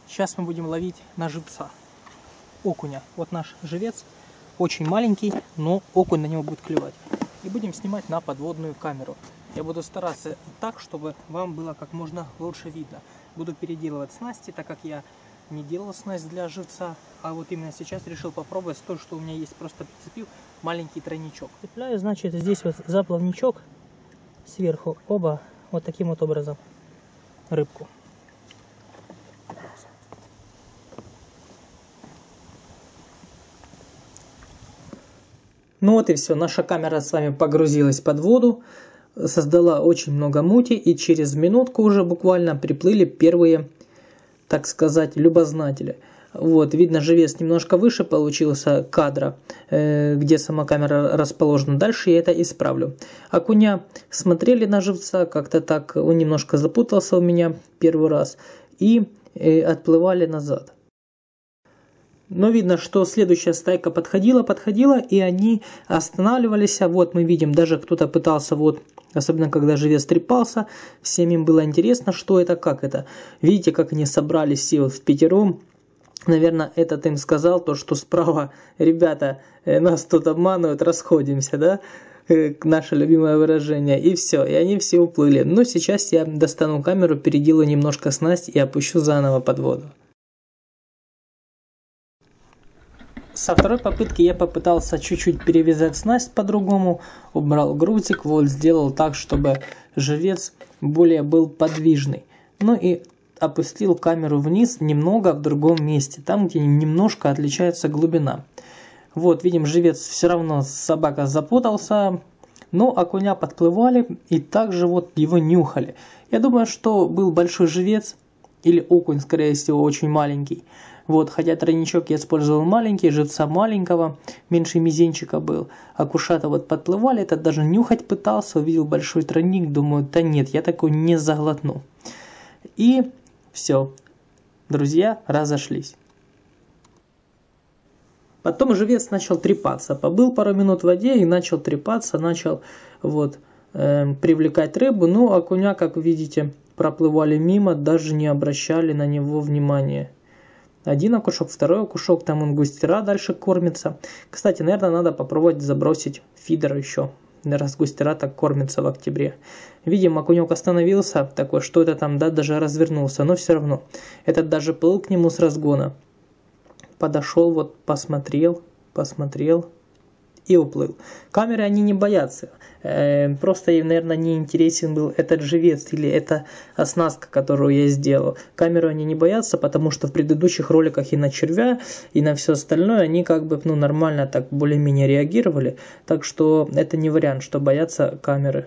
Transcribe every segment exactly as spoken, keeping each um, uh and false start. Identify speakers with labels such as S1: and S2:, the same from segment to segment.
S1: Сейчас мы будем ловить на живца окуня. Вот наш живец, очень маленький, но окунь на него будет клевать. И будем снимать на подводную камеру. Я буду стараться так, чтобы вам было как можно лучше видно. Буду переделывать снасти, так как я не делал снасть для живца, а вот именно сейчас решил попробовать то, что у меня есть. Просто прицепил маленький тройничок. Цепляю, значит, здесь вот за плавничок сверху оба вот таким вот образом рыбку. Ну вот и все, наша камера с вами погрузилась под воду, создала очень много мути, и через минутку уже буквально приплыли первые, так сказать, любознатели. Вот, видно, живец немножко выше получился кадра, э, где сама камера расположена. Дальше я это исправлю. Окуня смотрели на живца, как-то так, он немножко запутался у меня первый раз, и э, отплывали назад. Но видно, что следующая стайка подходила, подходила, и они останавливались. Вот мы видим, даже кто-то пытался, вот, особенно когда живец трепался, всем им было интересно, что это, как это. Видите, как они собрались все вот впятером. Наверное, этот им сказал то, что справа, ребята, нас тут обманывают, расходимся, да? Наше любимое выражение. И все, и они все уплыли. Но сейчас я достану камеру, переделаю немножко снасть и опущу заново под воду. Со второй попытки я попытался чуть-чуть перевязать снасть по-другому, убрал грузик, вот сделал так, чтобы живец более был подвижный. Ну и опустил камеру вниз немного в другом месте, там где немножко отличается глубина. Вот видим, живец все равно, собака запутался, но окуня подплывали и также вот его нюхали. Я думаю, что был большой живец или окунь, скорее всего, очень маленький. Вот, хотя тройничок я использовал маленький, живца маленького, меньше мизинчика был. Акушата вот подплывали, этот даже нюхать пытался, увидел большой тройник, думаю, да нет, я такой не заглотну. И все, друзья разошлись. Потом живец начал трепаться, побыл пару минут в воде и начал трепаться, начал вот э, привлекать рыбу. Ну, окуня, как видите, проплывали мимо, даже не обращали на него внимания. Один окушок, второй окушок, там он густера дальше кормится. Кстати, наверное, надо попробовать забросить фидер еще, раз густера так кормится в октябре. Видим, окунек остановился, такой, что это там, да, даже развернулся, но все равно. Этот даже плыл к нему с разгона. Подошел, вот, посмотрел, посмотрел и уплыл. Камеры они не боятся. Э, просто им, наверное, не интересен был этот живец или эта оснастка, которую я сделал. Камеру они не боятся, потому что в предыдущих роликах и на червя, и на все остальное они как бы, ну, нормально так более-менее реагировали. Так что это не вариант, что боятся камеры.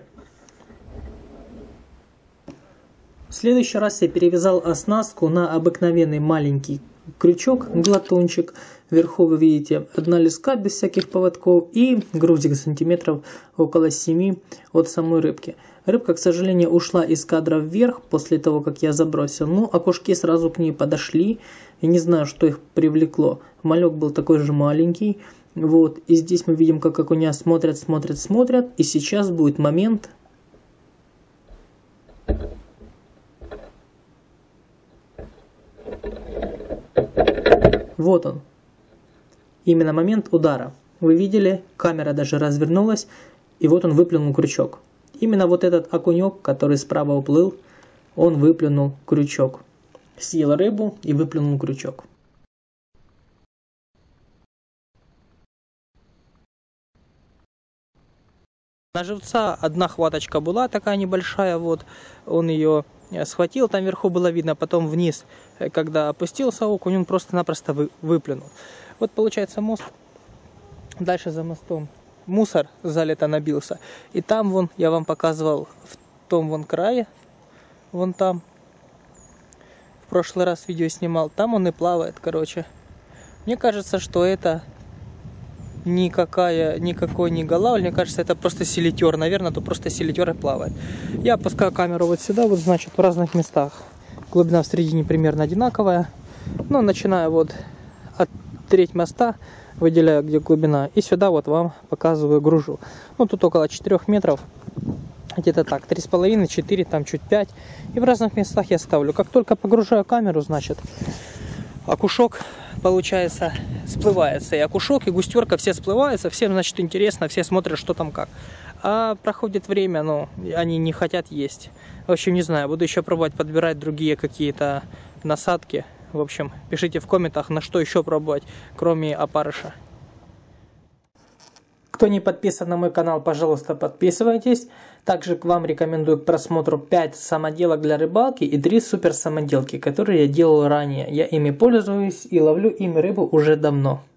S1: В следующий раз я перевязал оснастку на обыкновенный маленький крючок, глотончик. Вверху вы видите одна леска без всяких поводков и грузик сантиметров около семи от самой рыбки. Рыбка, к сожалению, ушла из кадра вверх после того, как я забросил. Ну, окушки сразу к ней подошли. Я не знаю, что их привлекло. Малек был такой же маленький. Вот. И здесь мы видим, как окуня смотрят, смотрят, смотрят. И сейчас будет момент. Вот он. Именно момент удара. Вы видели, камера даже развернулась, и вот он выплюнул крючок. Именно вот этот окунек, который справа уплыл, он выплюнул крючок. Съел рыбу и выплюнул крючок. На живца одна хваточка была такая небольшая, вот он ее схватил, там вверху было видно, потом вниз, когда опустился окунь, он просто-напросто вы, выплюнул. Вот получается мост, дальше за мостом мусор залито набился, и там вон, я вам показывал в том вон крае, вон там, в прошлый раз видео снимал, там он и плавает, короче. Мне кажется, что это никакая, никакой не голавль, мне кажется, это просто селитер, наверное, то просто селитер и плавает. Я опускаю камеру вот сюда, вот, значит, в разных местах. Глубина в середине примерно одинаковая, но начиная вот от треть моста, выделяю, где глубина, и сюда вот вам показываю, гружу. Ну, тут около четырёх метров, где-то так, три с половиной, четыре, там чуть пять, и в разных местах я ставлю. Как только погружаю камеру, значит, окушок, получается, сплывается. И окушок, и густерка все сплываются, всем, значит, интересно, все смотрят, что там как. А проходит время, ну, они не хотят есть. В общем, не знаю, буду еще пробовать подбирать другие какие-то насадки. В общем, пишите в комментах, на что еще пробовать, кроме опарыша. Кто не подписан на мой канал, пожалуйста, подписывайтесь. Также к вам рекомендую к просмотру пять самоделок для рыбалки и три супер самоделки, которые я делал ранее. Я ими пользуюсь и ловлю ими рыбу уже давно.